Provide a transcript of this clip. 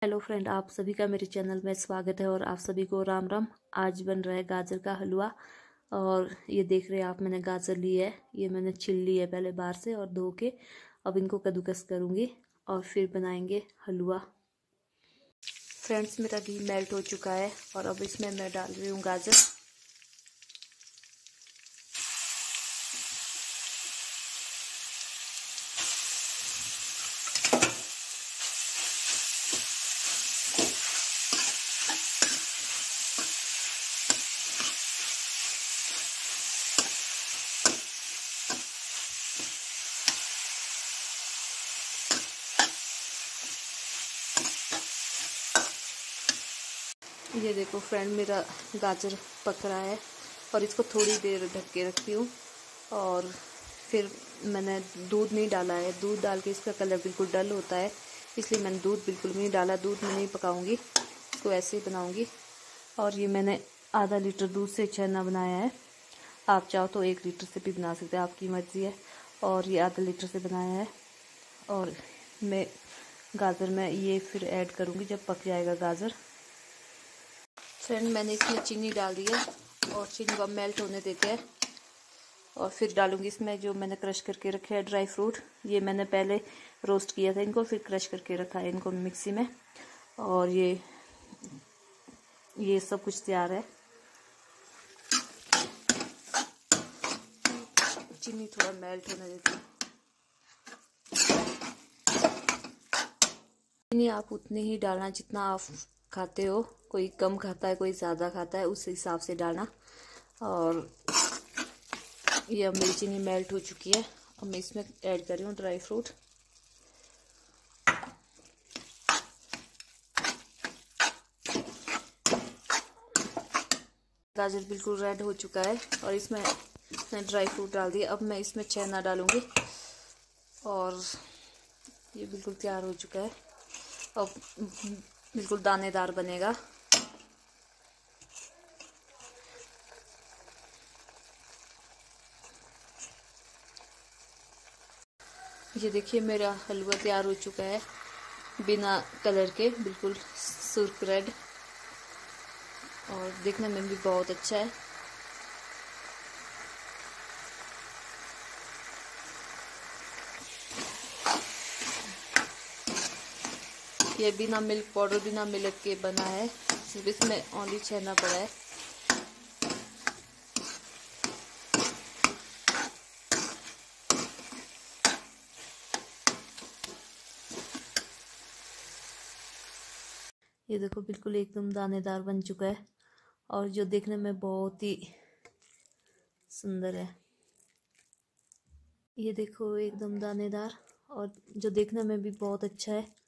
Hello friend, आप सभी का मेरे चैनल में स्वागत है और आप सभी को राम राम। आज बन रहा है गाजर का हलवा। और ये देख रहे हैं आप, मैंने गाजर ली है। ये मैंने छिल ली है पहले बाहर से और धो के। अब इनको कद्दूकस करूँगी और फिर बनाएंगे हलवा। फ्रेंड्स, मेरा घी मेल्ट हो चुका है और अब इसमें मैं डाल रही हूँ गाजर। ये देखो फ्रेंड, मेरा गाजर पक रहा है और इसको थोड़ी देर ढक के रखती हूँ। और फिर मैंने दूध नहीं डाला है। दूध डाल के इसका कलर बिल्कुल डल होता है, इसलिए मैंने दूध बिल्कुल भी नहीं डाला। दूध में नहीं पकाऊंगी, इसको ऐसे ही बनाऊंगी। और ये मैंने आधा लीटर दूध से छेना बनाया है। आप चाहो तो 1 लीटर से भी बना सकते हैं, आपकी मर्ज़ी है। और ये आधा लीटर से बनाया है। और मैं गाजर में ये फिर ऐड करूँगी जब पक जाएगा गाजर। फ्रेंड, मैंने इसमें चीनी डाल दी है और चीनी को मेल्ट होने देते हैं। और फिर डालूंगी इसमें जो मैंने क्रश करके रखे हैं ड्राई फ्रूट। ये मैंने पहले रोस्ट किया था इनको, फिर क्रश करके रखा है इनको मिक्सी में। और ये सब कुछ तैयार है। चीनी थोड़ा मेल्ट होने देती है। चीनी आप उतनी ही डालना जितना आप खाते हो। कोई कम खाता है, कोई ज़्यादा खाता है, उस हिसाब से डालना। और ये अब मेरी चीनी मेल्ट हो चुकी है। अब मैं इसमें ऐड कर रही हूँ ड्राई फ्रूट। गाजर बिल्कुल रेड हो चुका है और इसमें मैं ड्राई फ्रूट डाल दिया। अब मैं इसमें छेना डालूंगी और ये बिल्कुल तैयार हो चुका है। अब बिल्कुल दानेदार बनेगा। ये देखिए, मेरा हलवा तैयार हो चुका है बिना कलर के, बिल्कुल सुर्ख रेड। और देखने में भी बहुत अच्छा है। ये बिना मिल्क पाउडर, बिना मिल्क के बना है। सिर्फ इसमें ओनली छेना पड़ा है। ये देखो, बिल्कुल एकदम दानेदार बन चुका है और जो देखने में बहुत ही सुंदर है। ये देखो, एकदम दानेदार और जो देखने में भी बहुत अच्छा है।